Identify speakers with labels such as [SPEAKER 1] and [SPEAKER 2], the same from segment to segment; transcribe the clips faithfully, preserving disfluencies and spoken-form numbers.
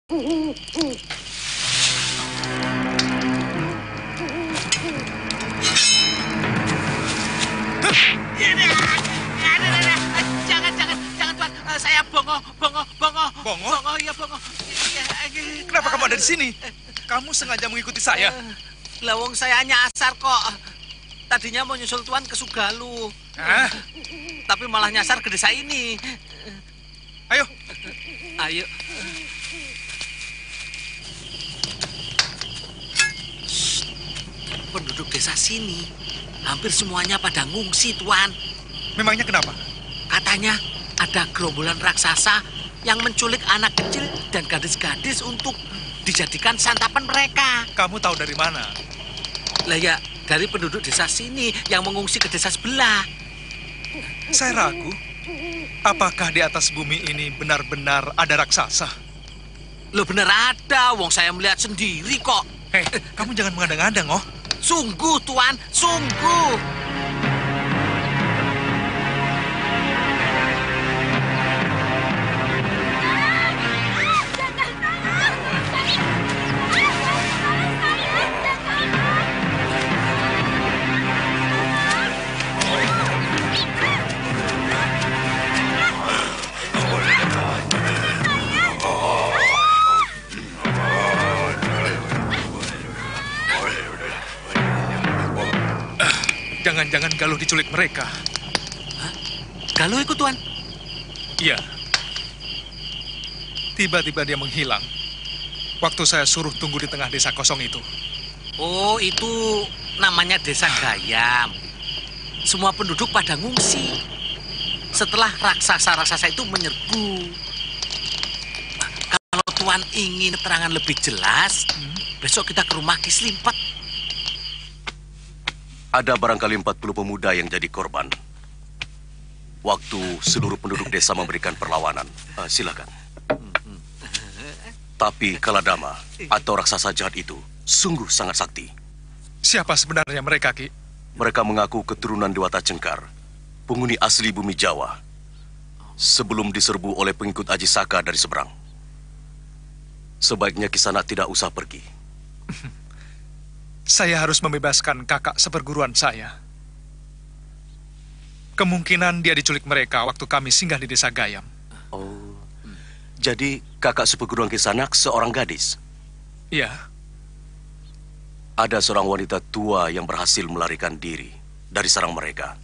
[SPEAKER 1] Jangan, jangan, jangan Tuan. Saya bongo, bongo, bongo.
[SPEAKER 2] Bongo?
[SPEAKER 1] Bongo, iya bongo.
[SPEAKER 2] Kenapa kamu ada di sini? Kamu sengaja mengikuti saya?
[SPEAKER 1] Lawong saya nyasar kok. Tadinya mau nyusul Tuan ke Sugalu.
[SPEAKER 2] Hah?
[SPEAKER 1] Tapi malah nyasar ke desa ini.
[SPEAKER 2] Ayo.
[SPEAKER 1] Ayo. Shh. Penduduk desa sini hampir semuanya pada ngungsi, Tuan.
[SPEAKER 2] Memangnya kenapa?
[SPEAKER 1] Katanya ada gerombolan raksasa yang menculik anak kecil dan gadis-gadis untuk dijadikan santapan mereka.
[SPEAKER 2] Kamu tahu dari mana?
[SPEAKER 1] Lah ya, dari penduduk desa sini yang mengungsi ke desa sebelah.
[SPEAKER 2] Saya ragu. Apakah di atas bumi ini benar-benar ada raksasa?
[SPEAKER 1] Loh bener ada, wong saya melihat sendiri kok.
[SPEAKER 2] Hei, kamu jangan mengada-ngada, oh.
[SPEAKER 1] Sungguh, Tuan, sungguh.
[SPEAKER 2] Jangan-jangan Galuh diculik mereka.
[SPEAKER 1] Hah? Galuh ikut, Tuan?
[SPEAKER 2] Iya. Tiba-tiba dia menghilang. Waktu saya suruh tunggu di tengah desa kosong itu.
[SPEAKER 1] Oh, itu namanya desa Gayam. Semua penduduk pada ngungsi. Setelah raksasa-raksasa itu menyerbu. Kalau Tuan ingin keterangan lebih jelas, hmm? besok kita ke rumah Ki Slimpet.
[SPEAKER 3] Ada barangkali empat puluh pemuda yang jadi korban. Waktu seluruh penduduk desa memberikan perlawanan. Uh, silakan. Tapi Kaladama atau raksasa jahat itu sungguh sangat sakti.
[SPEAKER 2] Siapa sebenarnya mereka, Ki?
[SPEAKER 3] Mereka mengaku keturunan Dewata Cengkar, penghuni asli bumi Jawa, sebelum diserbu oleh pengikut Aji Saka dari seberang. Sebaiknya Kisana tidak usah pergi.
[SPEAKER 2] Saya harus membebaskan kakak seperguruan saya. Kemungkinan dia diculik mereka waktu kami singgah di desa Gayam.
[SPEAKER 3] Oh, jadi kakak seperguruan Kisana seorang gadis?
[SPEAKER 2] Iya.
[SPEAKER 3] Ada seorang wanita tua yang berhasil melarikan diri dari sarang mereka.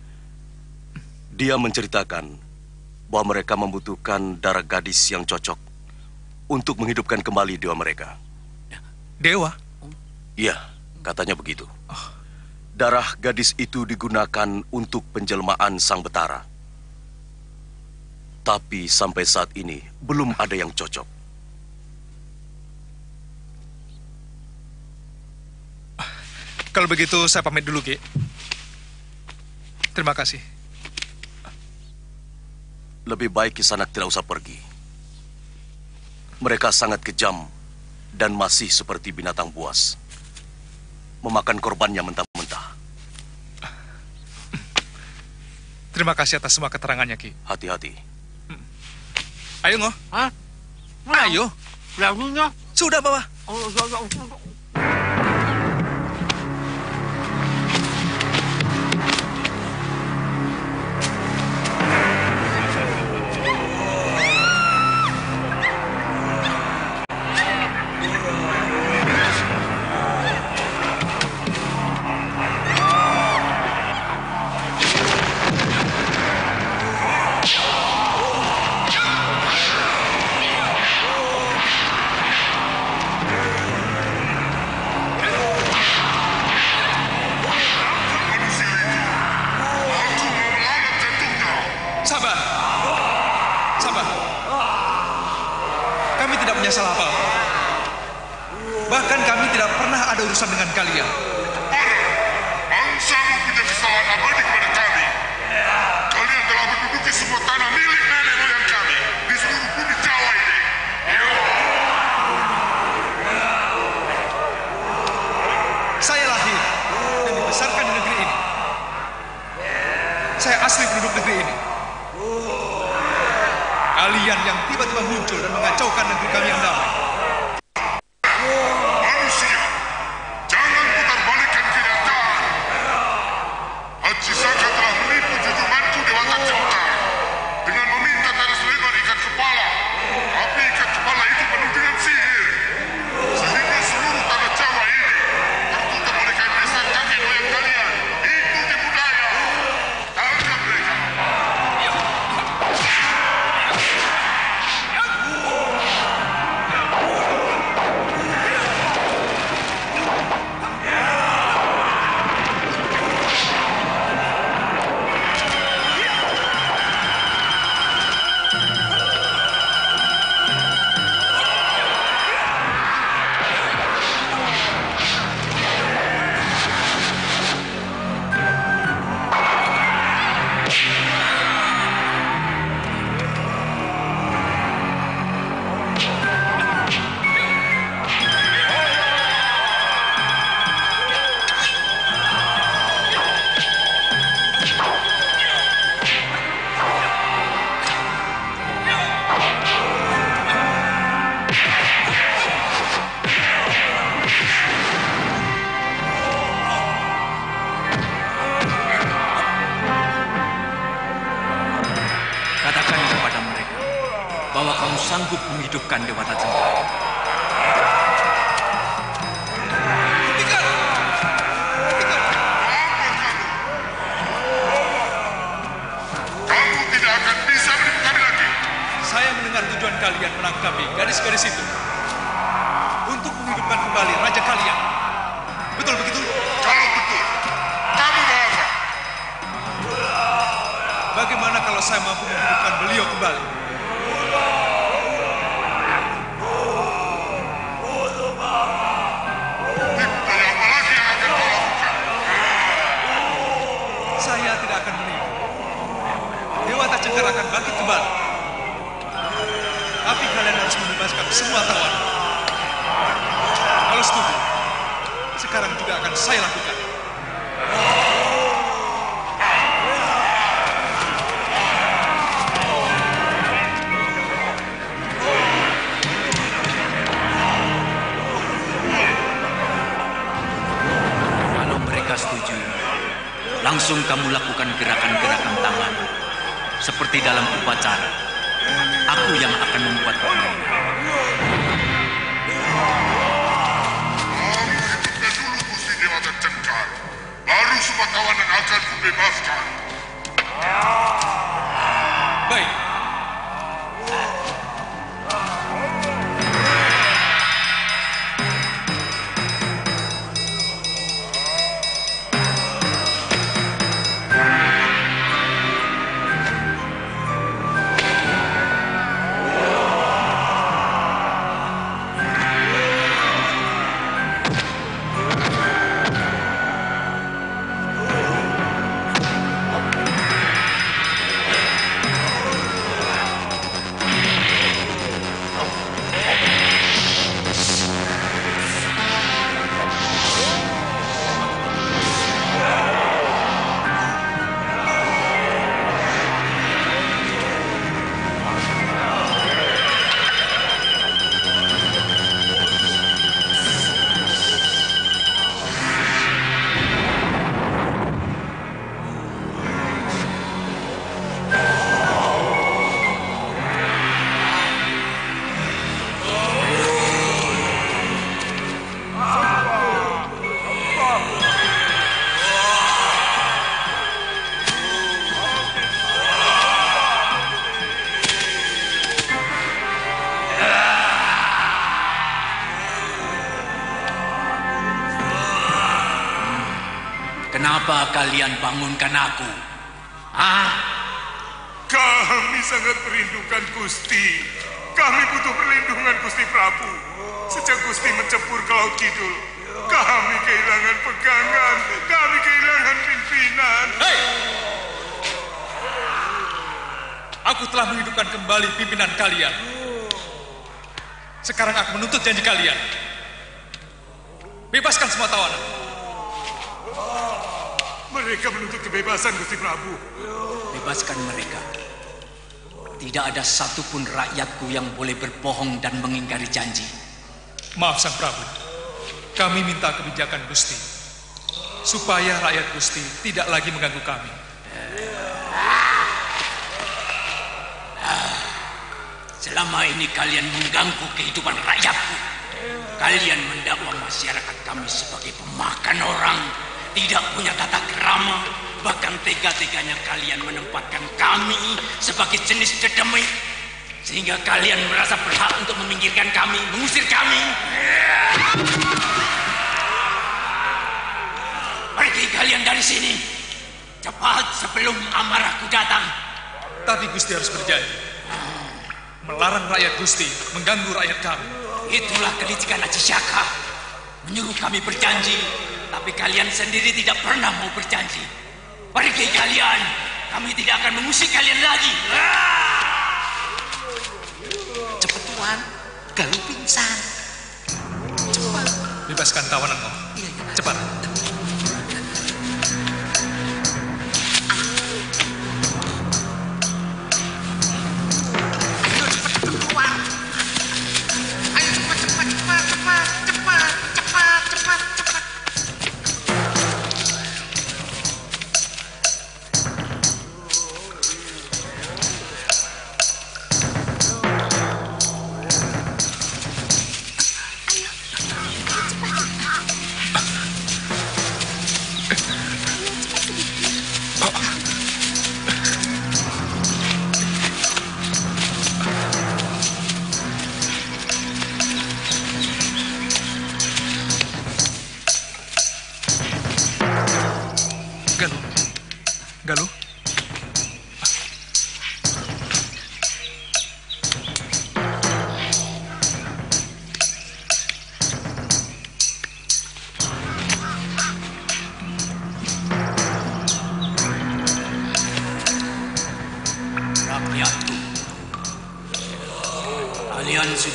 [SPEAKER 3] Dia menceritakan bahwa mereka membutuhkan darah gadis yang cocok untuk menghidupkan kembali dewa mereka.
[SPEAKER 2] Dewa?
[SPEAKER 3] Iya, katanya begitu. Darah gadis itu digunakan untuk penjelmaan Sang Betara. Tapi sampai saat ini belum ada yang cocok.
[SPEAKER 2] Kalau begitu saya pamit dulu, Ki. Terima kasih.
[SPEAKER 3] Lebih baik Kisana tidak usah pergi. Mereka sangat kejam dan masih seperti binatang buas, memakan korbannya mentah-mentah.
[SPEAKER 2] Terima kasih atas semua keterangannya, Ki.
[SPEAKER 3] Hati-hati.
[SPEAKER 2] Ayo, Ngo.
[SPEAKER 1] Hah?
[SPEAKER 2] Ayo.
[SPEAKER 1] Lalunya?
[SPEAKER 2] Sudah, Bawa.
[SPEAKER 1] Oh, ya, ya, ya.
[SPEAKER 2] Salah apa? Bahkan kami tidak pernah ada urusan dengan kalian.
[SPEAKER 4] Bangsa mempunyai kesalahan abadi kepada kami. Kalian telah menduduki semua tanah milik nenek moyang kami di seluruh bumi Jawa ini.
[SPEAKER 2] Saya lahir dan dibesarkan di negeri ini. Saya asli penduduk negeri ini. Kalian yang tiba-tiba muncul dan mengacaukan negeri kami yang damai.
[SPEAKER 5] menghidupkan Dewata Cengkar.
[SPEAKER 2] Hentikan! Hentikan!
[SPEAKER 4] Kamu tidak akan bisa menipu kami lagi.
[SPEAKER 2] Saya mendengar tujuan kalian menangkapi gadis-gadis itu untuk menghidupkan kembali raja kalian. Betul begitu?
[SPEAKER 4] Kalau betul, kamu mau apa?
[SPEAKER 2] Bagaimana kalau saya mampu menghidupkan beliau kembali?
[SPEAKER 4] Dan apa lagi yang akan kau lakukan?
[SPEAKER 2] Saya tidak akan menipu. Dewata Cengkar akan bangkit kembali. Tapi kalian harus membebaskan semua tawanan. Kalau setuju, sekarang juga akan saya lakukan.
[SPEAKER 5] Kalau mereka setuju, langsung kamu lakukan gerakan-gerakan tangan. Seperti dalam upacara, aku yang akan membuat permainan.
[SPEAKER 4] Hidupkan dulu Gusti Dewata Cengkar. Baru semua tawanan akan kubebaskan.
[SPEAKER 2] Baik.
[SPEAKER 5] Kenapa kalian bangunkan aku? Ah,
[SPEAKER 4] Kami sangat merindukan Gusti. Kami butuh perlindungan Gusti Prabu. Sejak Gusti mencebur ke Laut Kidul, kami kehilangan pegangan, kami kehilangan pimpinan.
[SPEAKER 2] Hei! Aku telah menghidupkan kembali pimpinan kalian. Sekarang aku menuntut janji kalian. Bebaskan semua tawanan.
[SPEAKER 4] Mereka menuntut kebebasan Gusti Prabu.
[SPEAKER 5] bebaskan mereka. Tidak ada satupun rakyatku yang boleh berbohong dan mengingkari janji.
[SPEAKER 2] Maaf Sang Prabu, kami minta kebijakan Gusti, supaya rakyat Gusti tidak lagi mengganggu kami.
[SPEAKER 5] Selama ini kalian mengganggu kehidupan rakyatku. Kalian mendakwa masyarakat kami sebagai pemakan orang, tidak punya tata krama, bahkan tega-teganya kalian menempatkan kami sebagai jenis dedemit, sehingga kalian merasa berhak untuk meminggirkan kami, mengusir kami. Pergi kalian dari sini, cepat sebelum amarahku datang.
[SPEAKER 2] Tapi Gusti harus berjanji, melarang rakyat Gusti mengganggu rakyat kami.
[SPEAKER 5] Itulah kelicikan Aji Syaka, menyuruh kami berjanji, tapi kalian sendiri tidak pernah mau berjanji. Pergi kalian, kami tidak akan mengusik kalian lagi.
[SPEAKER 1] Cepat Tuan, Galuh pingsan. Cepat.
[SPEAKER 2] Bebaskan tawananmu.
[SPEAKER 1] Iya, iya.
[SPEAKER 2] Cepat.
[SPEAKER 1] Ayo cepat Tuan. Ayo cepat cepat cepat cepat cepat cepat cepat cepat.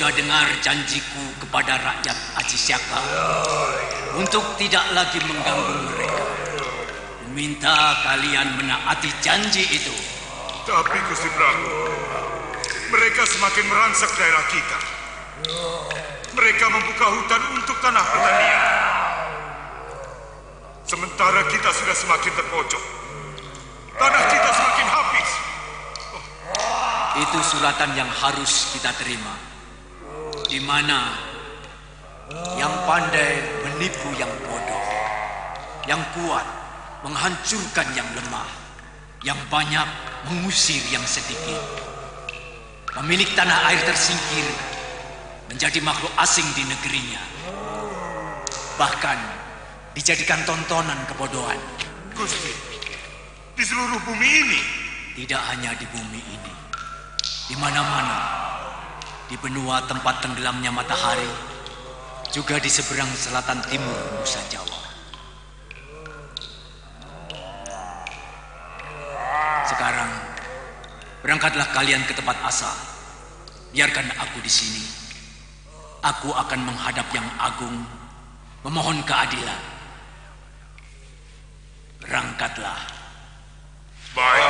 [SPEAKER 5] sudah dengar janjiku kepada rakyat Ajisyaka untuk tidak lagi mengganggu mereka. Minta kalian menaati janji itu.
[SPEAKER 4] Tapi Gusti Prabu, mereka semakin merangsak daerah kita. Mereka membuka hutan untuk tanah pertanian. Sementara kita sudah semakin terpojok. Tanah kita semakin habis.
[SPEAKER 5] Oh. Itu suratan yang harus kita terima. Di mana yang pandai menipu yang bodoh, yang kuat menghancurkan yang lemah, yang banyak mengusir yang sedikit. Pemilik tanah air tersingkir menjadi makhluk asing di negerinya. Bahkan dijadikan tontonan kebodohan.
[SPEAKER 4] Gusti, di seluruh bumi ini?
[SPEAKER 5] Tidak hanya di bumi ini. Di mana-mana. Di benua tempat tenggelamnya matahari. Juga di seberang selatan timur Nusa Jawa. Sekarang, berangkatlah kalian ke tempat asal. Biarkan aku di sini. Aku akan menghadap Yang Agung, memohon keadilan. Berangkatlah.
[SPEAKER 4] Baik.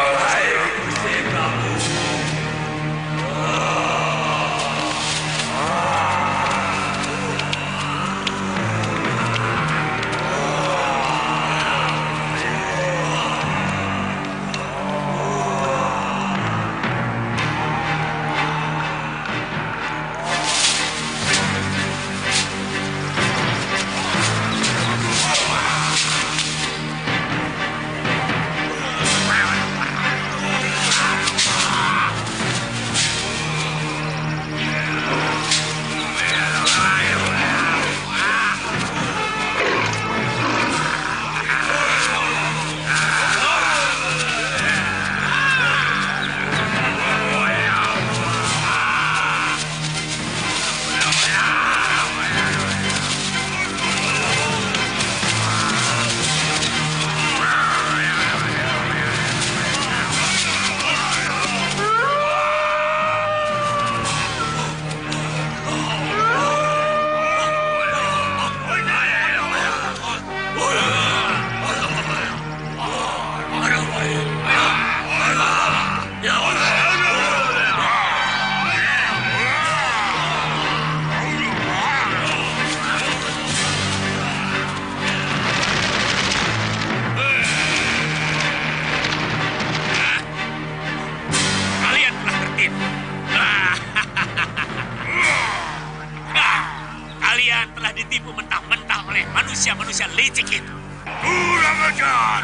[SPEAKER 5] Manusia-manusia licik itu.
[SPEAKER 4] Kurang ajar.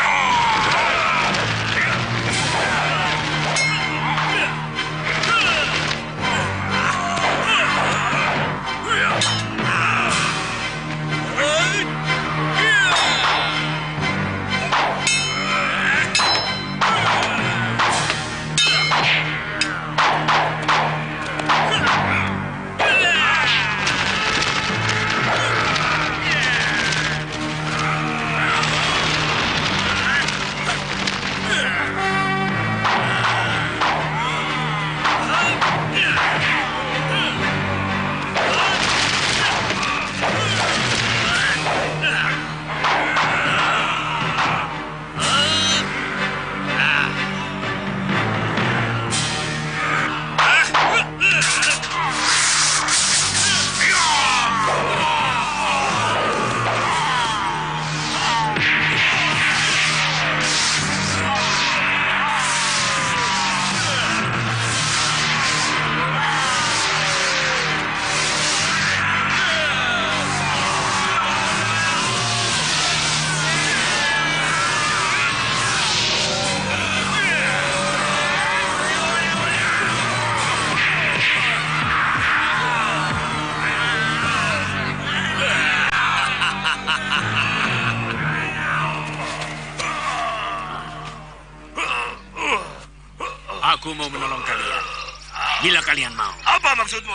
[SPEAKER 5] Aku mau menolong kalian. Bila kalian mau.
[SPEAKER 4] Apa maksudmu?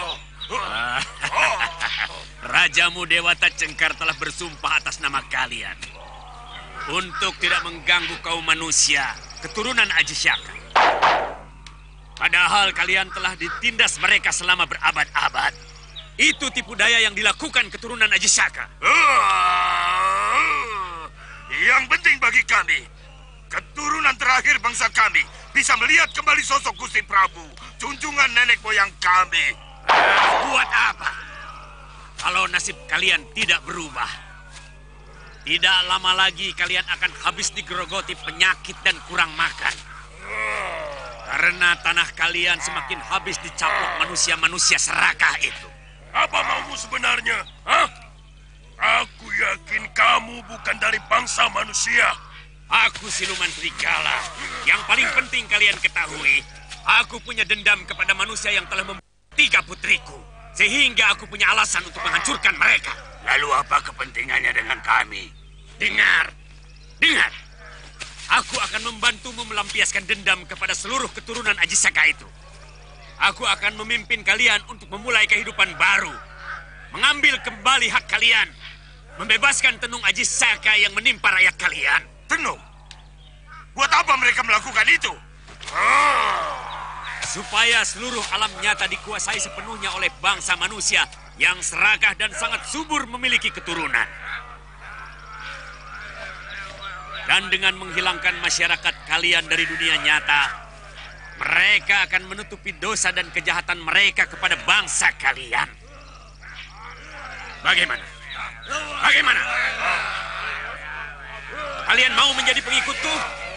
[SPEAKER 5] Rajamu Dewata Cengkar telah bersumpah atas nama kalian untuk tidak mengganggu kaum manusia keturunan Ajisyaka. Padahal kalian telah ditindas mereka selama berabad-abad. Itu tipu daya yang dilakukan keturunan Aji Saka.
[SPEAKER 4] Uh, yang penting bagi kami, keturunan terakhir bangsa kami bisa melihat kembali sosok Gusti Prabu, junjungan nenek moyang kami.
[SPEAKER 5] Buat apa? Kalau nasib kalian tidak berubah, tidak lama lagi kalian akan habis digerogoti penyakit dan kurang makan. Karena tanah kalian semakin habis dicaplok manusia-manusia serakah itu.
[SPEAKER 4] Apa maumu sebenarnya? Hah? Aku yakin kamu bukan dari bangsa manusia.
[SPEAKER 5] Aku siluman serigala. Yang paling penting kalian ketahui, aku punya dendam kepada manusia yang telah membunuh tiga putriku. Sehingga aku punya alasan untuk menghancurkan mereka.
[SPEAKER 4] Lalu apa kepentingannya dengan kami?
[SPEAKER 5] Dengar, dengar. Aku akan membantumu melampiaskan dendam kepada seluruh keturunan Aji Saka itu. Aku akan memimpin kalian untuk memulai kehidupan baru. Mengambil kembali hak kalian. Membebaskan tenung Aji Saka yang menimpa rakyat kalian.
[SPEAKER 4] Tenung? Buat apa mereka melakukan itu?
[SPEAKER 5] Supaya seluruh alam nyata dikuasai sepenuhnya oleh bangsa manusia yang serakah dan sangat subur memiliki keturunan. Dan dengan menghilangkan masyarakat kalian dari dunia nyata, mereka akan menutupi dosa dan kejahatan mereka kepada bangsa kalian. Bagaimana? Bagaimana? Kalian mau menjadi pengikutku?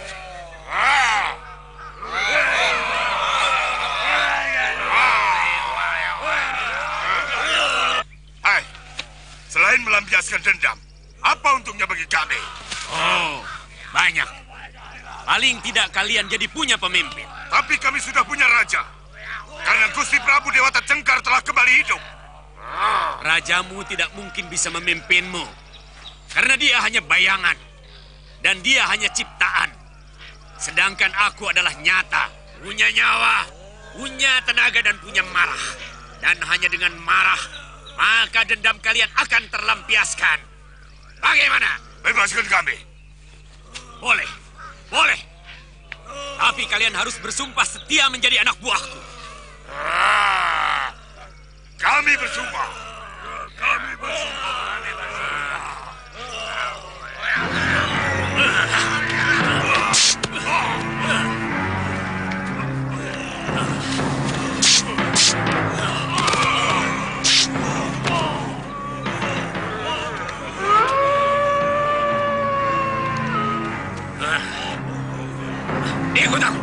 [SPEAKER 4] Hai, selain melampiaskan dendam, apa untungnya bagi kami?
[SPEAKER 5] Oh, banyak. Paling tidak kalian jadi punya pemimpin.
[SPEAKER 4] Tapi kami sudah punya raja. Karena Gusti Prabu Dewata Cengkar telah kembali hidup.
[SPEAKER 5] Rajamu tidak mungkin bisa memimpinmu. Karena dia hanya bayangan. Dan dia hanya ciptaan. Sedangkan aku adalah nyata. Punya nyawa, punya tenaga dan punya marah. Dan hanya dengan marah, maka dendam kalian akan terlampiaskan. Bagaimana?
[SPEAKER 4] Bebaskan kami.
[SPEAKER 5] Boleh, boleh. Tapi kalian harus bersumpah setia menjadi anak buahku.
[SPEAKER 4] Ah, kami bersumpah. Kami bersumpah. Kami bersumpah.
[SPEAKER 5] Ikut aku.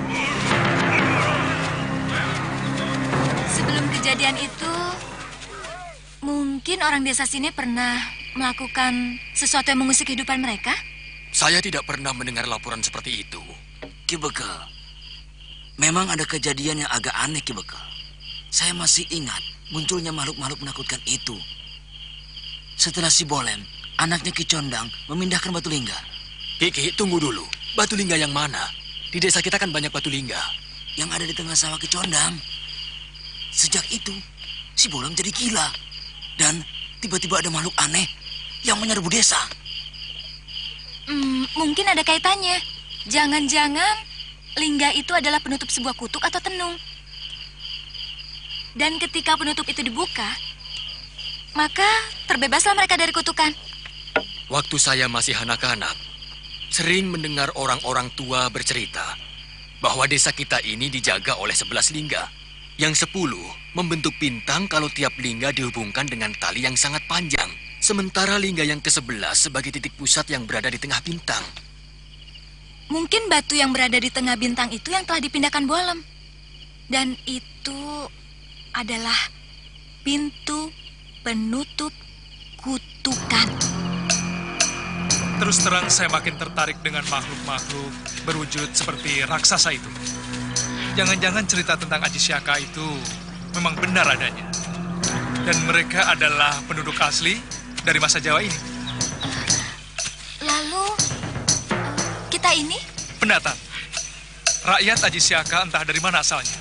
[SPEAKER 6] Sebelum kejadian itu, mungkin orang desa sini pernah melakukan sesuatu yang mengusik kehidupan mereka?
[SPEAKER 7] Saya tidak pernah mendengar laporan seperti itu.
[SPEAKER 8] Ki Bekel, memang ada kejadian yang agak aneh, Ki Bekel. Saya masih ingat munculnya makhluk-makhluk menakutkan itu. Setelah si Bolem, anaknya Ki Condang, memindahkan batu lingga.
[SPEAKER 7] Kiki, tunggu dulu. Batu lingga yang mana? Di desa kita kan banyak batu lingga.
[SPEAKER 8] Yang ada di tengah sawah Ki Condang. Sejak itu, si Bolem jadi gila. Dan tiba-tiba ada makhluk aneh yang menyerbu desa.
[SPEAKER 6] Hmm, mungkin ada kaitannya. Jangan-jangan lingga itu adalah penutup sebuah kutuk atau tenung. Dan ketika penutup itu dibuka, maka terbebaslah mereka dari kutukan.
[SPEAKER 7] Waktu saya masih anak-anak, sering mendengar orang-orang tua bercerita bahwa desa kita ini dijaga oleh sebelas lingga. Yang sepuluh membentuk bintang kalau tiap lingga dihubungkan dengan tali yang sangat panjang. Sementara lingga yang kesebelas sebagai titik pusat yang berada di tengah bintang.
[SPEAKER 6] Mungkin batu yang berada di tengah bintang itu yang telah dipindahkan Bolem. Dan itu adalah pintu penutup kutukan.
[SPEAKER 2] Terus terang saya makin tertarik dengan makhluk-makhluk berwujud seperti raksasa itu. Jangan-jangan cerita tentang Aji Saka itu memang benar adanya. Dan mereka adalah penduduk asli dari masa Jawa ini.
[SPEAKER 6] Lalu, kita ini?
[SPEAKER 2] Pendatang. Rakyat Aji Saka entah dari mana asalnya.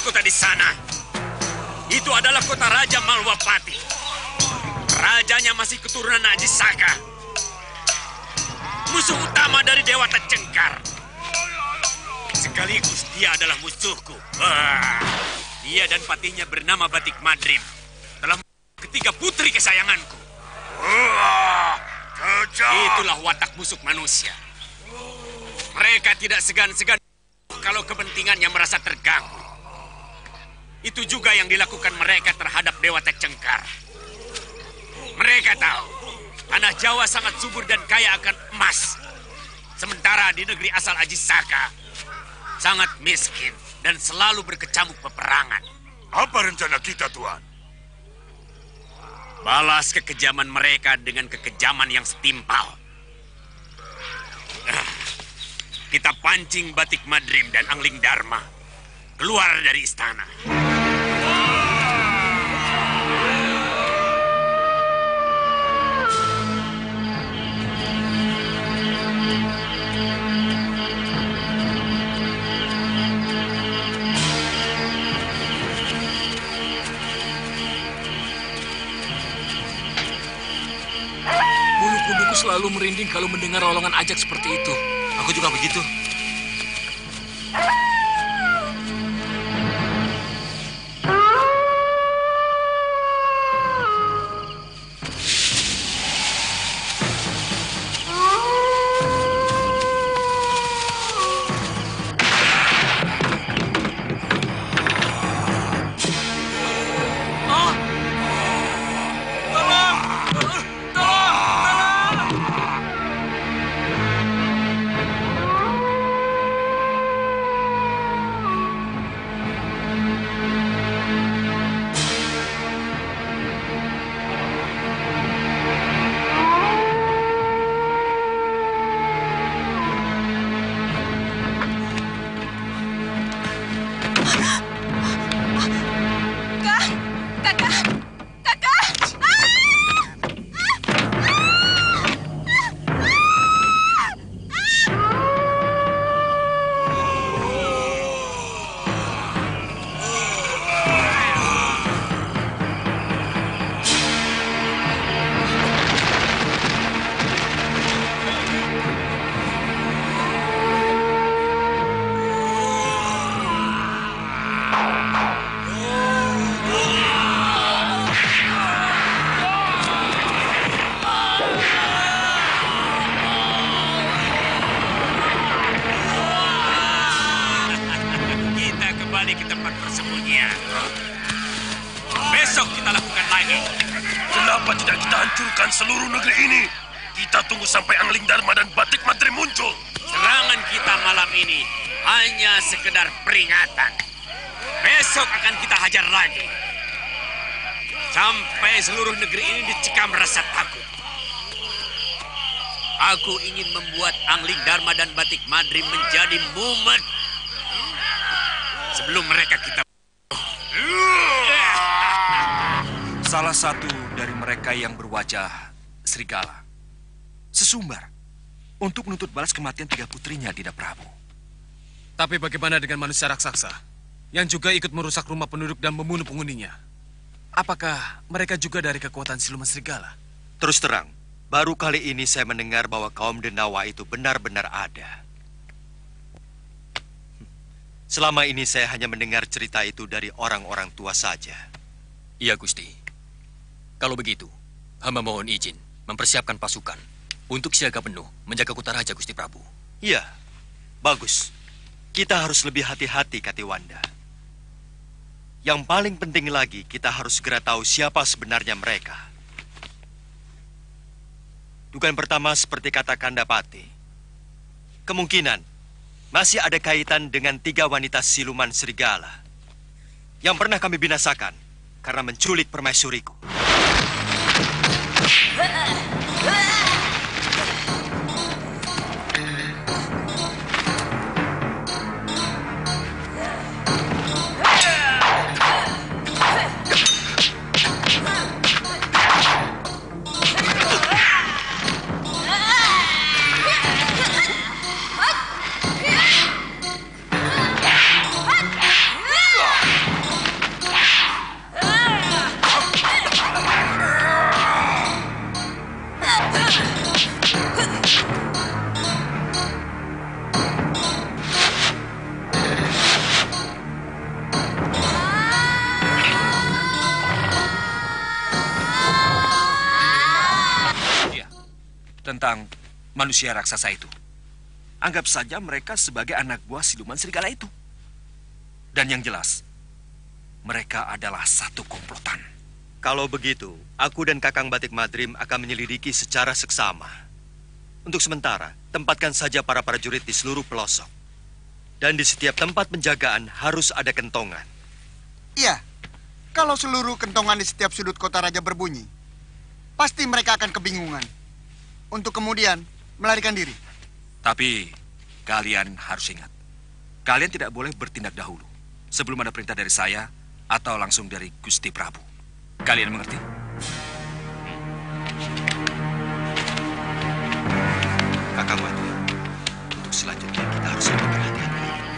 [SPEAKER 5] kota di sana. Itu adalah kota Raja Malwapati. Rajanya masih keturunan Ajisaka. Musuh utama dari Dewata Cengkar. Sekaligus dia adalah musuhku. Wah, dia dan patinya bernama Batik Madrim. Telah ketiga putri kesayanganku.
[SPEAKER 4] Wah,
[SPEAKER 5] itulah watak busuk manusia. Mereka tidak segan-segan kalau kepentingannya merasa terganggu. Itu juga yang dilakukan mereka terhadap Dewata Cengkar. Mereka tahu tanah Jawa sangat subur dan kaya akan emas. Sementara di negeri asal Ajisaka sangat miskin dan selalu berkecamuk peperangan.
[SPEAKER 4] Apa rencana kita, Tuan?
[SPEAKER 5] Balas kekejaman mereka dengan kekejaman yang setimpal. Ah, kita pancing Batik Madrim dan Angling Dharma keluar dari istana.
[SPEAKER 7] Selalu merinding kalau mendengar rolongan ajak seperti itu.
[SPEAKER 8] Aku juga begitu.
[SPEAKER 3] Seluruh negeri ini. Kita tunggu sampai Angling Dharma dan Batik Madrim muncul.
[SPEAKER 5] Serangan kita malam ini hanya sekedar peringatan. Besok akan kita hajar lagi. Sampai seluruh negeri ini dicekam rasa takut. Aku ingin membuat Angling Dharma dan Batik Madrim menjadi mumet. Sebelum mereka kita...
[SPEAKER 9] Salah satu dari mereka yang berwajah serigala sesumbar untuk menuntut balas kematian tiga putrinya, Dinda Prabu.
[SPEAKER 2] Tapi bagaimana dengan manusia raksasa yang juga ikut merusak rumah penduduk dan membunuh penghuninya? Apakah mereka juga dari kekuatan siluman serigala?
[SPEAKER 3] Terus terang, baru kali ini saya mendengar bahwa kaum Denawa itu benar-benar ada. Selama ini saya hanya mendengar cerita itu dari orang-orang tua saja.
[SPEAKER 7] Iya, Gusti. Kalau begitu, hamba mohon izin mempersiapkan pasukan untuk siaga penuh menjaga kota raja, Gusti Prabu.
[SPEAKER 3] Iya, bagus. Kita harus lebih hati-hati, Katiwanda. Yang paling penting lagi, kita harus segera tahu siapa sebenarnya mereka. Dugaan pertama seperti kata Kandapati. Kemungkinan masih ada kaitan dengan tiga wanita siluman serigala yang pernah kami binasakan karena menculik permaisuriku.
[SPEAKER 9] tentang manusia raksasa itu. Anggap saja mereka sebagai anak buah siluman serigala itu. Dan yang jelas, mereka adalah satu komplotan.
[SPEAKER 3] Kalau begitu, aku dan Kakang Batik Madrim akan menyelidiki secara seksama. Untuk sementara, tempatkan saja para prajurit di seluruh pelosok. Dan di setiap tempat penjagaan harus ada kentongan.
[SPEAKER 10] Iya, kalau seluruh kentongan di setiap sudut kota raja berbunyi, pasti mereka akan kebingungan. Untuk kemudian melarikan diri.
[SPEAKER 9] Tapi kalian harus ingat, kalian tidak boleh bertindak dahulu sebelum ada perintah dari saya atau langsung dari Gusti Prabu. Kalian mengerti?
[SPEAKER 3] Kakang Madrim, untuk selanjutnya kita harus lebih berhati-hati.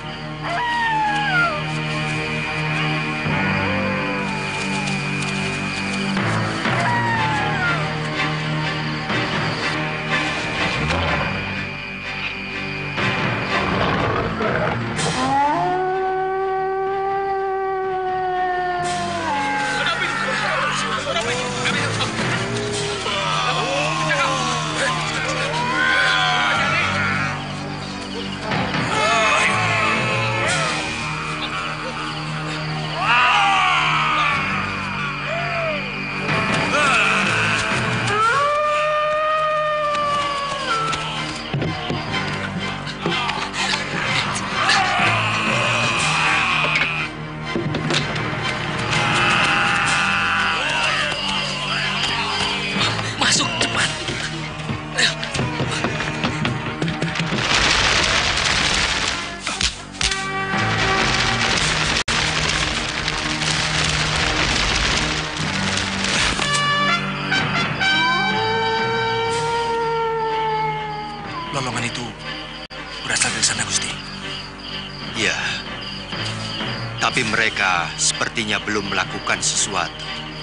[SPEAKER 9] Lolongan itu berasal dari sana, Gusti.
[SPEAKER 3] Iya. Tapi mereka sepertinya belum melakukan sesuatu.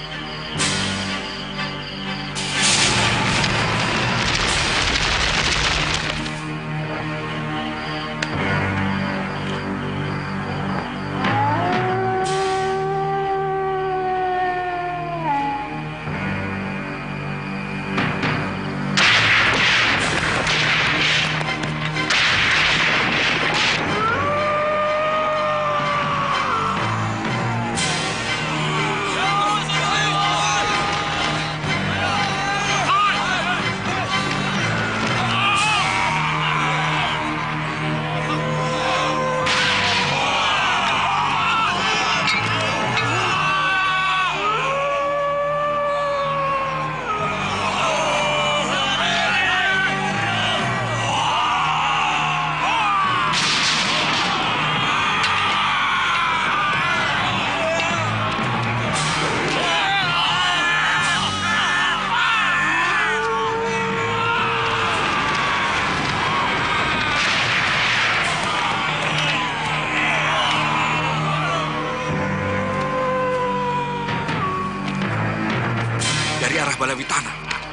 [SPEAKER 9] Dari arah Balawitana.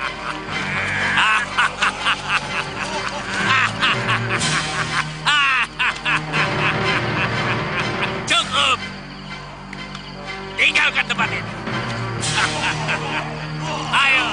[SPEAKER 5] Cukup. Tinggalkan tempat ini. Ayo.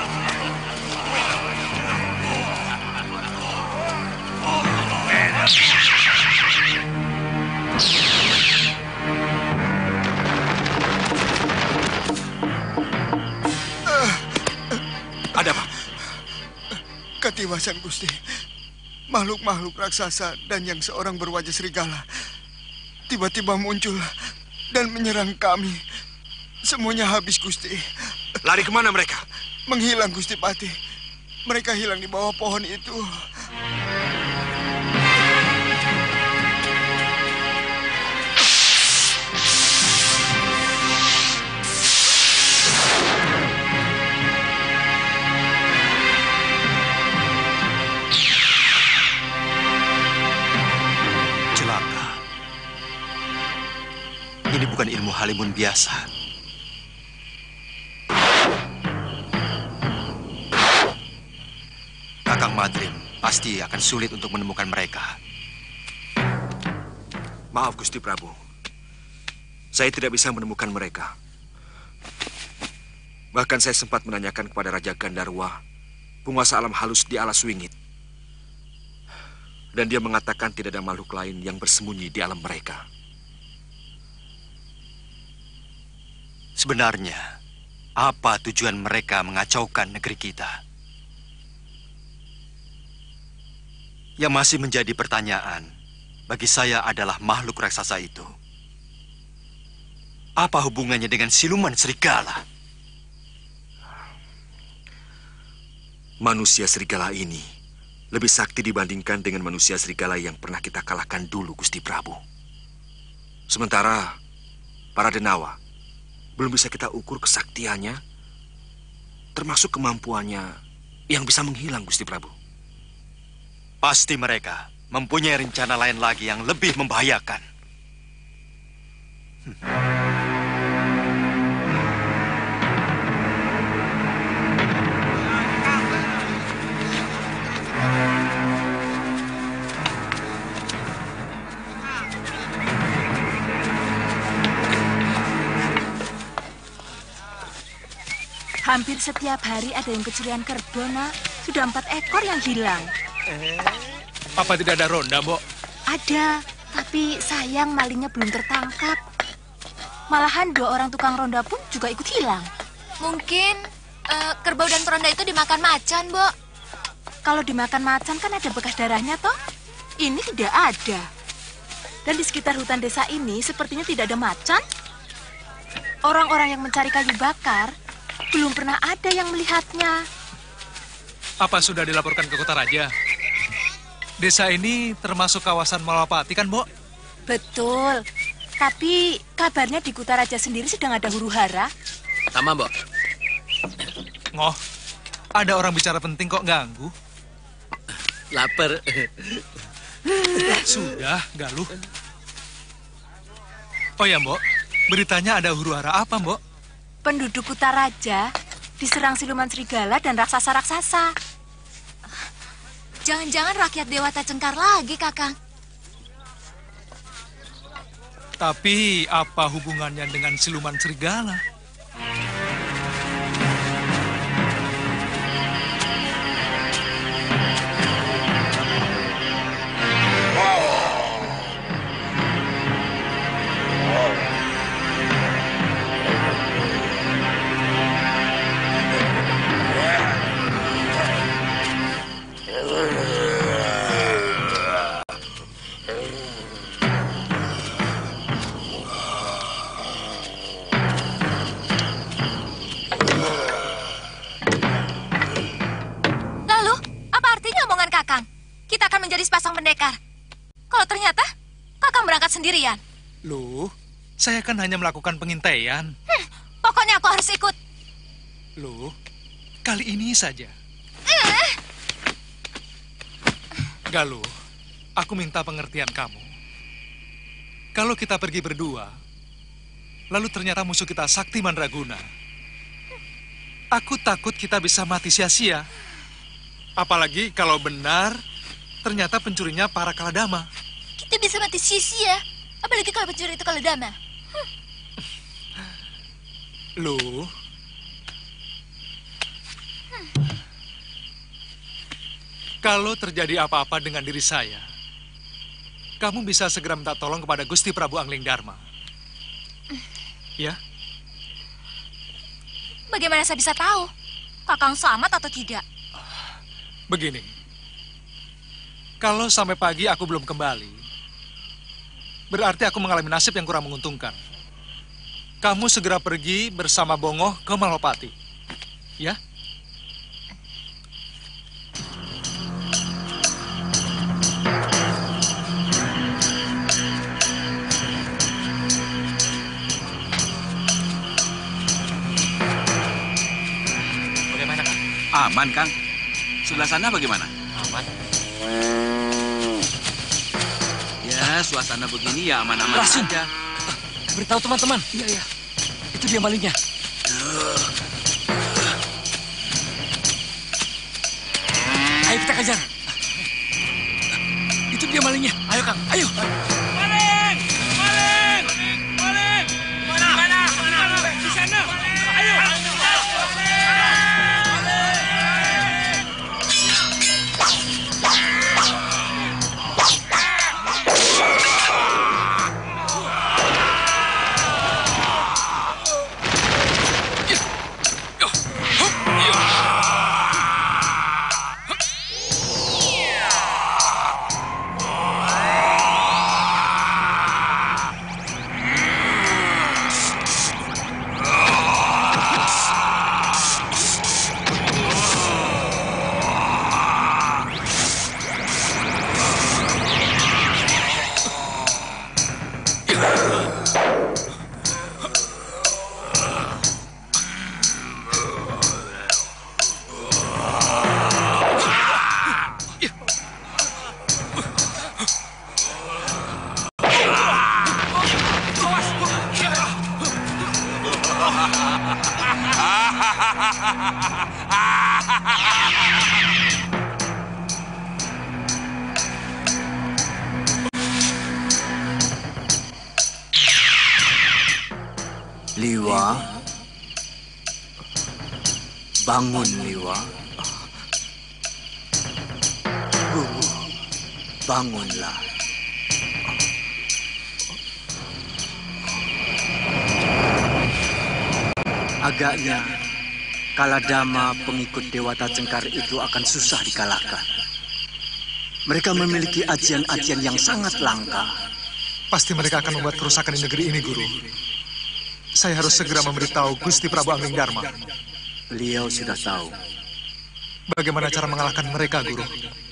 [SPEAKER 9] Ada apa?
[SPEAKER 10] Ketiwasan, Gusti. Makhluk-makhluk raksasa dan yang seorang berwajah serigala tiba-tiba muncul dan menyerang kami. Semuanya habis, Gusti.
[SPEAKER 9] Lari kemana mereka?
[SPEAKER 10] Menghilang, Gusti Pati. Mereka hilang di bawah pohon itu.
[SPEAKER 3] Ini bukan ilmu halimun biasa. Kakang Madrim pasti akan sulit untuk menemukan mereka.
[SPEAKER 9] Maaf, Gusti Prabu. Saya tidak bisa menemukan mereka. Bahkan saya sempat menanyakan kepada Raja Gandarwa, penguasa alam halus di alas wingit. Dan dia mengatakan tidak ada makhluk lain yang bersembunyi di alam mereka.
[SPEAKER 3] Sebenarnya, apa tujuan mereka mengacaukan negeri kita? Yang masih menjadi pertanyaan bagi saya adalah makhluk raksasa itu. Apa hubungannya dengan siluman serigala?
[SPEAKER 9] Manusia serigala ini lebih sakti dibandingkan dengan manusia serigala yang pernah kita kalahkan dulu, Gusti Prabu. Sementara para denawa belum bisa kita ukur kesaktiannya, termasuk kemampuannya yang bisa menghilang, Gusti Prabu.
[SPEAKER 3] Pasti mereka mempunyai rencana lain lagi yang lebih membahayakan. Hmm.
[SPEAKER 11] Hampir setiap hari ada yang kecurian kerbau, nak. Sudah empat ekor yang hilang.
[SPEAKER 2] Eh, apa tidak ada ronda, Mbok?
[SPEAKER 11] Ada, tapi sayang malingnya belum tertangkap. Malahan dua orang tukang ronda pun juga ikut hilang.
[SPEAKER 6] Mungkin uh, kerbau dan peronda itu dimakan macan, Mbok.
[SPEAKER 11] Kalau dimakan macan kan ada bekas darahnya, toh? Ini tidak ada. Dan di sekitar hutan desa ini sepertinya tidak ada macan. Orang-orang yang mencari kayu bakar belum pernah ada yang melihatnya.
[SPEAKER 2] Apa sudah dilaporkan ke Kota Raja? Desa ini termasuk kawasan Malapati kan, Mbok?
[SPEAKER 11] Betul. Tapi kabarnya di Kota Raja sendiri sedang ada huru-hara.
[SPEAKER 7] Sama, Mbok.
[SPEAKER 2] Ngoh, ada orang bicara penting kok ganggu?
[SPEAKER 7] Laper.
[SPEAKER 2] Sudah, Galuh. Oh ya, Mbok. Beritanya ada huru-hara apa, Mbok?
[SPEAKER 11] Penduduk Kota Raja diserang siluman serigala dan raksasa-raksasa.
[SPEAKER 6] Jangan-jangan rakyat Dewata Cengkar lagi, Kakang.
[SPEAKER 2] Tapi apa hubungannya dengan siluman serigala?
[SPEAKER 6] Sendirian.
[SPEAKER 2] Loh, saya kan hanya melakukan pengintaian.
[SPEAKER 6] Hmm, pokoknya aku harus ikut.
[SPEAKER 2] Loh, kali ini saja.
[SPEAKER 6] Eh.
[SPEAKER 2] Galuh, aku minta pengertian kamu. Kalau kita pergi berdua, lalu ternyata musuh kita Sakti Mandraguna, aku takut kita bisa mati sia-sia. Apalagi kalau benar, ternyata pencurinya para Kaladama.
[SPEAKER 6] Kita bisa mati sia-sia, apalagi kalau pencuri itu Kaladama. Hmm.
[SPEAKER 2] Loh,
[SPEAKER 6] hmm.
[SPEAKER 2] kalau terjadi apa-apa dengan diri saya, kamu bisa segera minta tolong kepada Gusti Prabu Angling Dharma.
[SPEAKER 6] Hmm.
[SPEAKER 2] Ya?
[SPEAKER 6] Bagaimana saya bisa tahu? Kakang selamat atau tidak?
[SPEAKER 2] Begini, kalau sampai pagi aku belum kembali, berarti aku mengalami nasib yang kurang menguntungkan. Kamu segera pergi bersama Bongoh ke Malapati. Ya?
[SPEAKER 12] Bagaimana, Kang?
[SPEAKER 13] Aman, Kang. Sebelah sana bagaimana?
[SPEAKER 12] Aman.
[SPEAKER 13] Ya, suasana begini ya aman-aman
[SPEAKER 7] Rasul.
[SPEAKER 13] aja.
[SPEAKER 7] Beritahu teman-teman. Iya, iya. Itu dia malingnya. Ayo kita kejar. Itu dia malingnya. Ayo, Kang. Ayo.
[SPEAKER 5] Maling! Maling! Maling! Mana? Mana? Mana? Di sana. Ayo.
[SPEAKER 14] Liwa, bangun Liwa. Guru, bangunlah. Agaknya Kaladama pengikut Dewata Cengkar itu akan susah dikalahkan. Mereka memiliki ajian-ajian yang sangat langka.
[SPEAKER 2] Pasti mereka akan membuat kerusakan di negeri ini, Guru. Saya harus segera memberitahu Gusti Prabu Angling Dharma.
[SPEAKER 14] Beliau sudah tahu.
[SPEAKER 2] Bagaimana cara mengalahkan mereka, Guru?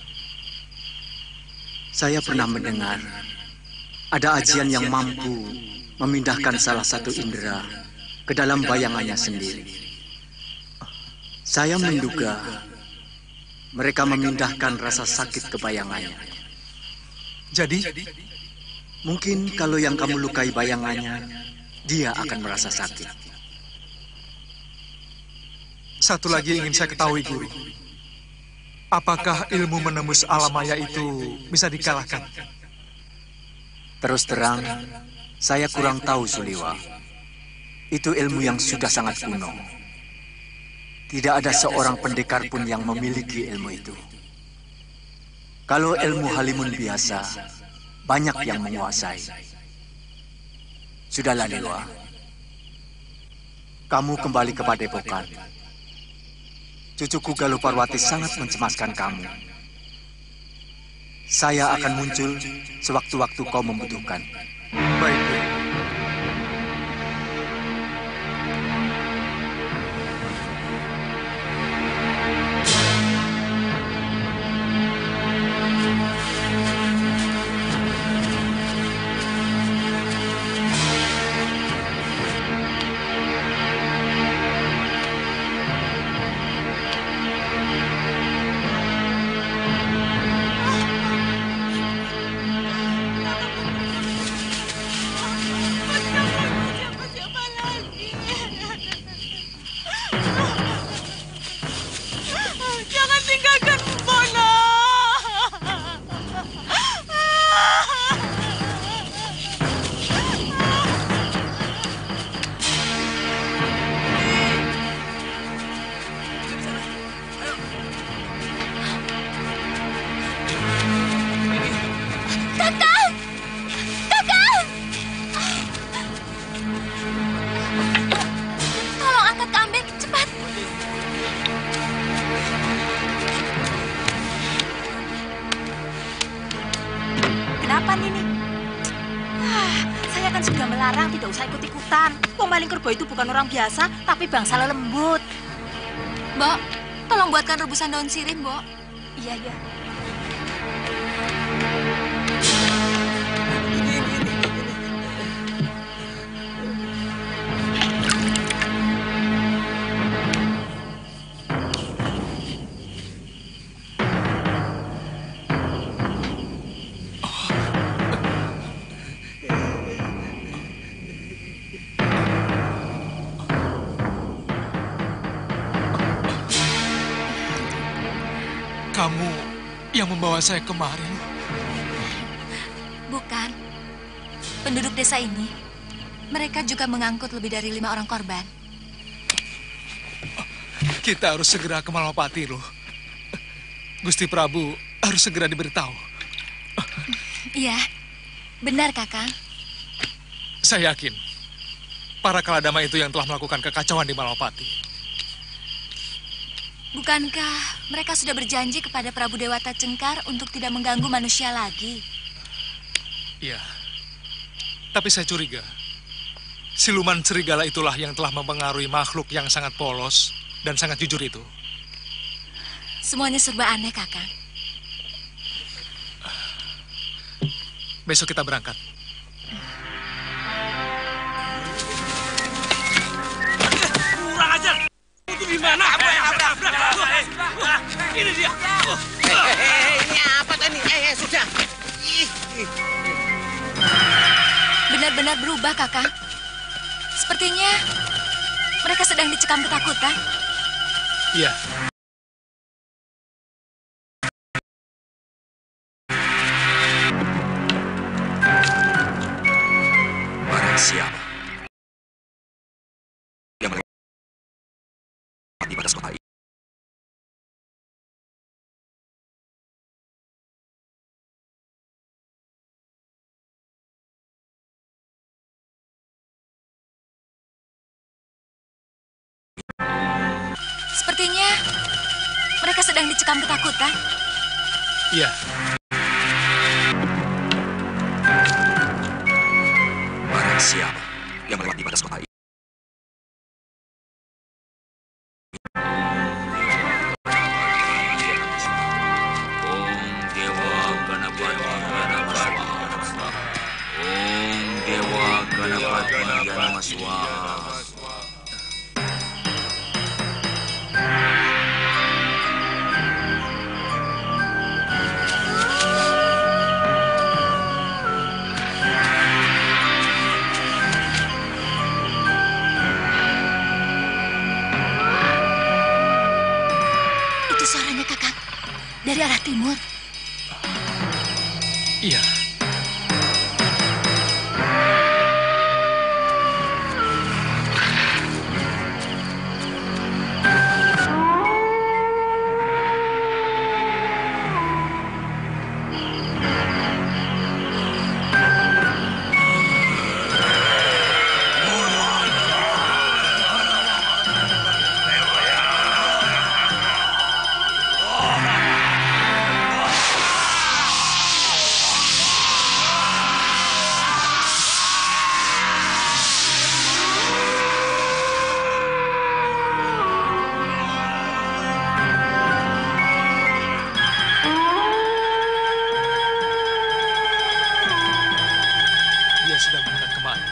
[SPEAKER 14] Saya pernah mendengar ada ajian yang mampu memindahkan salah satu indera ke dalam bayangannya sendiri. Saya menduga mereka memindahkan rasa sakit ke bayangannya.
[SPEAKER 2] Jadi?
[SPEAKER 14] Mungkin kalau yang kamu lukai bayangannya, dia akan merasa sakit.
[SPEAKER 2] Satu lagi ingin saya ketahui, Guru. Apakah ilmu menembus alam maya itu bisa dikalahkan?
[SPEAKER 14] Terus terang, saya kurang tahu, Suliwa. Itu ilmu yang sudah sangat kuno. Tidak ada seorang pendekar pun yang memiliki ilmu itu. Kalau ilmu halimun biasa, banyak yang menguasai. Sudahlah, Dewa. Kamu kembali ke Padepokan. Cucuku Galuh Parwati sangat mencemaskan kamu. Saya akan muncul sewaktu-waktu kau membutuhkan.
[SPEAKER 2] Baik, Bu.
[SPEAKER 11] Itu bukan orang biasa, tapi bangsa lembut.
[SPEAKER 6] Mbok, tolong buatkan rebusan daun sirih, Mbok.
[SPEAKER 11] Iya, iya.
[SPEAKER 2] Kamu yang membawa saya kemari?
[SPEAKER 6] Bukan. Penduduk desa ini, mereka juga mengangkut lebih dari lima orang korban.
[SPEAKER 2] Kita harus segera ke Malapati, loh. Gusti Prabu harus segera diberitahu.
[SPEAKER 6] Iya, benar, Kakang.
[SPEAKER 2] Saya yakin, para Kaladama itu yang telah melakukan kekacauan di Malapati.
[SPEAKER 6] Bukankah mereka sudah berjanji kepada Prabu Dewata Cengkar untuk tidak mengganggu manusia lagi?
[SPEAKER 2] Iya. Tapi saya curiga, siluman serigala itulah yang telah mempengaruhi makhluk yang sangat polos dan sangat jujur itu.
[SPEAKER 6] Semuanya serba aneh, Kakang.
[SPEAKER 2] Besok kita berangkat.
[SPEAKER 5] Kurang ajar! Itu di mana? Apa yang abrak-abrak? Ini dia.
[SPEAKER 1] Hehehe, ini apa tadi? Eh, sudah.
[SPEAKER 6] Benar-benar berubah, Kakang. Sepertinya mereka sedang dicekam ketakutan.
[SPEAKER 2] Iya.
[SPEAKER 3] Barang siapa
[SPEAKER 6] Sepertinya mereka sedang dicekam ketakutan.
[SPEAKER 2] Iya.
[SPEAKER 9] Barang siapa yang melewati batas kota ini.
[SPEAKER 6] Itu suaranya, Kakak. Dari arah timur.
[SPEAKER 2] Iya. Dia sedang mendekat kemari.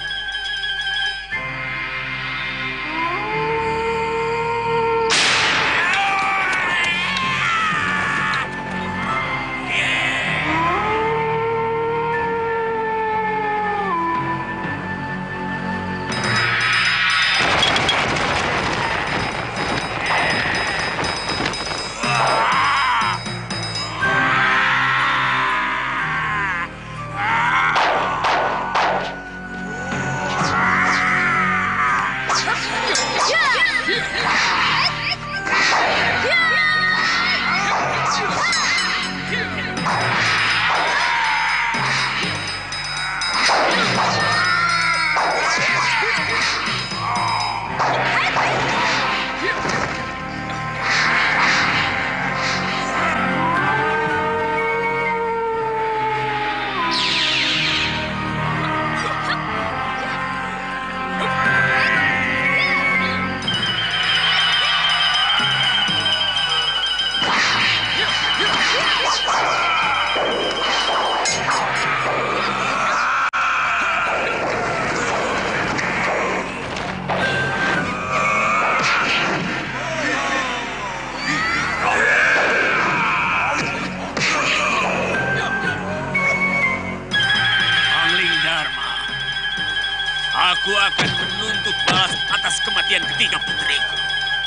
[SPEAKER 5] Aku akan menuntut balas atas kematian ketiga putriku.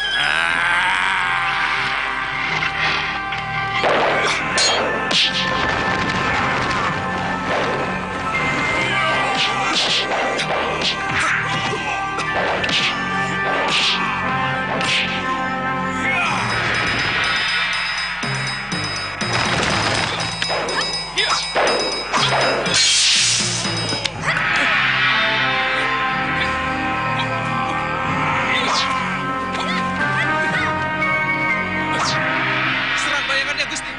[SPEAKER 2] Serang bayangannya, Gusti.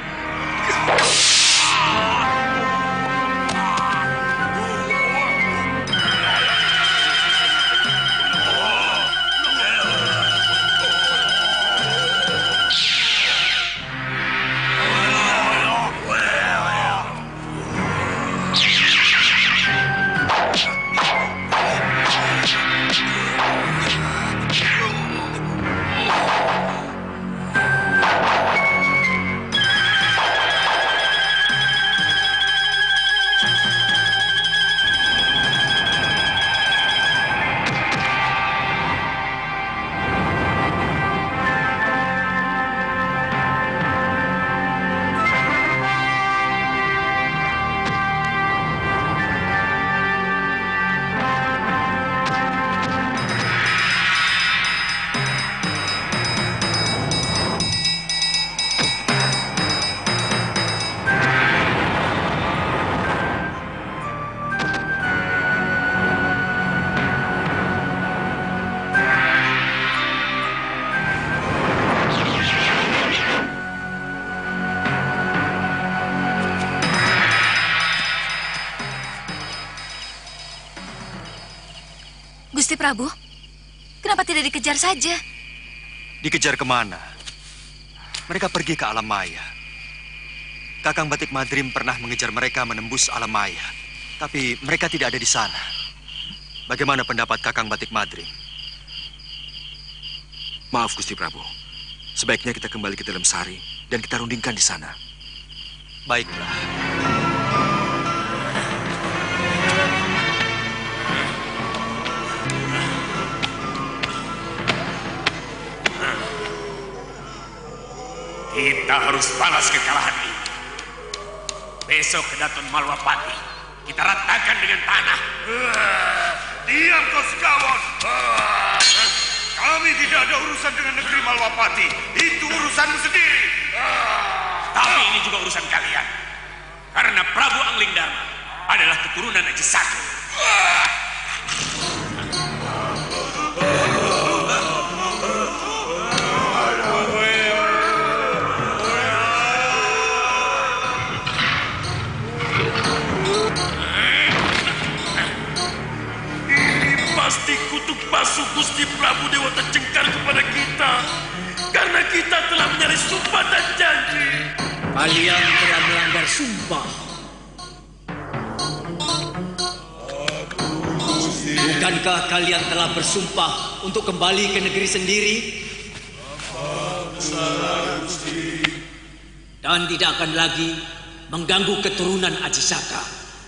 [SPEAKER 6] Gusti Prabu, kenapa tidak dikejar saja?
[SPEAKER 3] Dikejar kemana? Mereka pergi ke alam maya. Kakang Batik Madrim pernah mengejar mereka menembus alam maya. Tapi mereka tidak ada di sana. Bagaimana pendapat Kakang Batik Madrim?
[SPEAKER 9] Maaf, Gusti Prabu. Sebaiknya kita kembali ke dalam sari dan kita rundingkan di sana.
[SPEAKER 3] Baiklah.
[SPEAKER 5] Kita harus balas kekalahan ini. Besok ke Daton Malwapati, kita ratakan dengan tanah.
[SPEAKER 4] Diam kau sekawan. Kami tidak ada urusan dengan negeri Malwapati. Itu urusanmu sendiri.
[SPEAKER 5] Tapi ini juga urusan kalian. Karena Prabu Anglingdarma adalah keturunan Aji Saka. Pasti kutuk basuh Gusti Prabu Dewata Cengkar kepada kita karena kita telah menyalahi sumpah dan janji.
[SPEAKER 15] Kalian telah melanggar sumpah. Bukankah kalian telah bersumpah untuk kembali ke negeri sendiri? Dan tidak akan lagi mengganggu keturunan Aji Saka.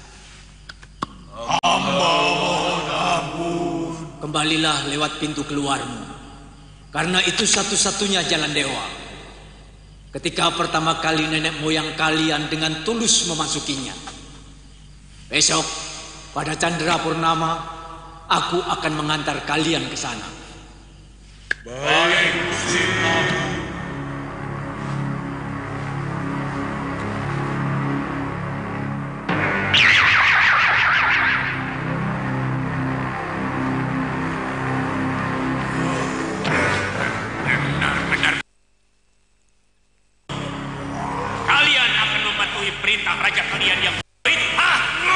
[SPEAKER 15] Kembalilah lewat pintu keluarmu, karena itu satu-satunya jalan dewa. Ketika pertama kali nenek moyang kalian dengan tulus memasukinya. Besok, pada Chandra Purnama, aku akan mengantar kalian ke sana.
[SPEAKER 4] Baik, Gusti Prabu.
[SPEAKER 5] Perintah raja kalian yang fitnah.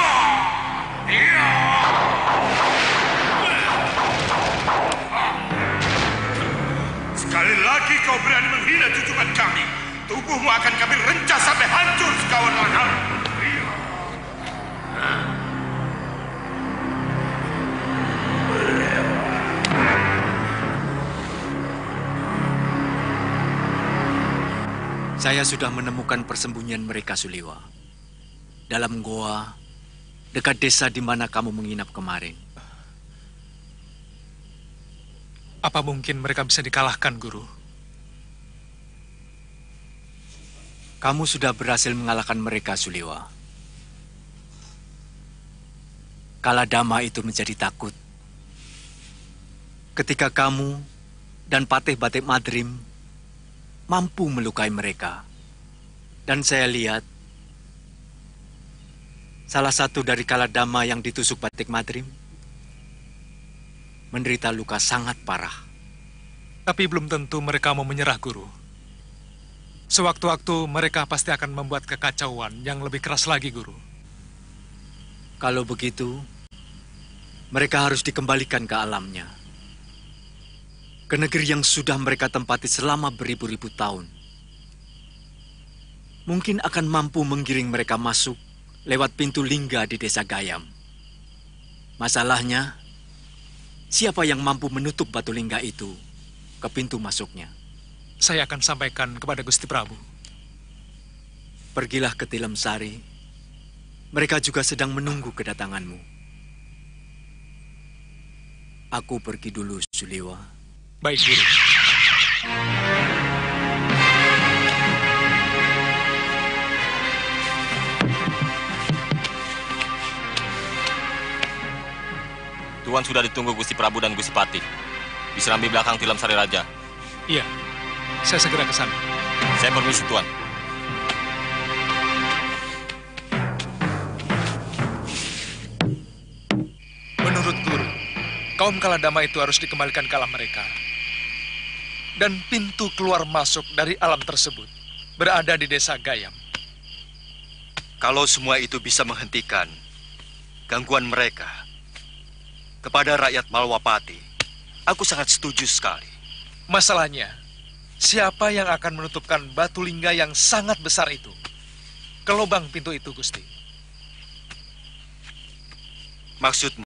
[SPEAKER 4] Sekali lagi kau berani menghina junjungan kami, tubuhmu akan kami rencah sampai hancur sekawan langgar.
[SPEAKER 14] Saya sudah menemukan persembunyian mereka, Suliwa. Dalam goa, dekat desa di mana kamu menginap kemarin.
[SPEAKER 2] Apa mungkin mereka bisa dikalahkan, Guru?
[SPEAKER 14] Kamu sudah berhasil mengalahkan mereka, Suliwa. Kala Dama itu menjadi takut. Ketika kamu dan Patih Batik Madrim mampu melukai mereka. Dan saya lihat salah satu dari Kala Dama yang ditusuk Batik Madrim menderita luka sangat parah.
[SPEAKER 2] Tapi belum tentu mereka mau menyerah, Guru. Sewaktu-waktu mereka pasti akan membuat kekacauan yang lebih keras lagi, Guru.
[SPEAKER 14] Kalau begitu, mereka harus dikembalikan ke alamnya. Ke negeri yang sudah mereka tempati selama beribu-ribu tahun. Mungkin akan mampu menggiring mereka masuk lewat pintu lingga di desa Gayam. Masalahnya, siapa yang mampu menutup batu lingga itu ke pintu masuknya?
[SPEAKER 2] Saya akan sampaikan kepada Gusti Prabu.
[SPEAKER 14] Pergilah ke Tilem Sari. Mereka juga sedang menunggu kedatanganmu. Aku pergi dulu, Suliwa.
[SPEAKER 2] Baik, Guru.
[SPEAKER 16] Tuan sudah ditunggu Gusti Prabu dan Gusti Patih. Di serambi belakang Tilem Sari Raja.
[SPEAKER 2] Iya, saya segera ke sana.
[SPEAKER 16] Saya permisi, Tuan.
[SPEAKER 2] Menurut Guru, kaum Kala Dama itu harus dikembalikan ke alam mereka. Dan pintu keluar masuk dari alam tersebut berada di desa Gayam.
[SPEAKER 3] Kalau semua itu bisa menghentikan gangguan mereka, Kepada rakyat Malwapati, aku sangat setuju sekali.
[SPEAKER 2] Masalahnya, siapa yang akan menutupkan batu lingga yang sangat besar itu ke lubang pintu itu, Gusti?
[SPEAKER 3] Maksudmu?